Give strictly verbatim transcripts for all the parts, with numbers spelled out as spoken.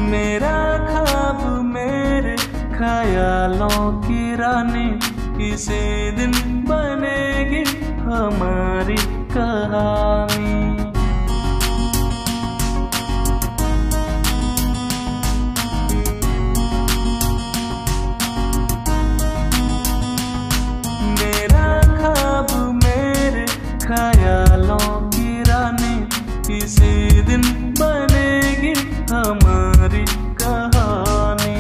मेरा ख्वाब मेरे ख्यालों की रानी, किसी दिन बनेगी हमारी कहानी। मेरा ख्वाब मेरे ख्यालों की रानी, किसी दिन बनेगी हमारी कहानी।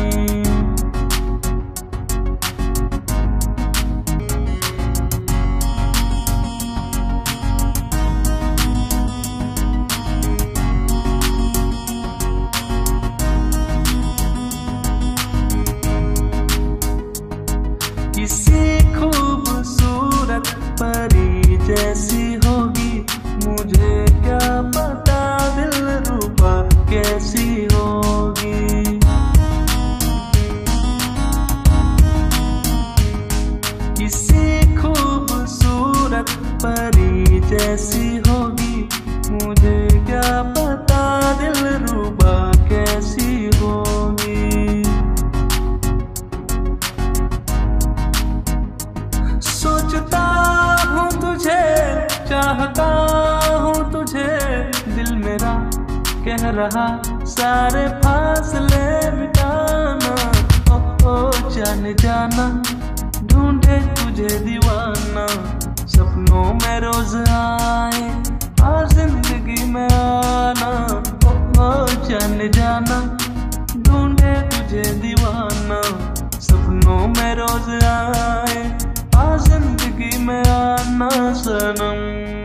किसी खूबसूरत परी जैसी होगी, मुझे क्या पता दिलरुबा कैसी होगी। किसी खूबसूरत परी जैसी होगी, मुझे क्या पता दिलरुबा कैसी होगी। सोचता हूँ तुझे, चाहता हूँ तुझे, दिल मेरा कह रहा सारे फासले मिटाना। ओ ओ जाने जाना, ढूंढे तुझे दीवाना, सपनों में रोज आए और जिंदगी में आना। ओ ओ जाने जाना, ढूंढे तुझे दीवाना, सपनों में रोज आए और जिंदगी में आना सनम।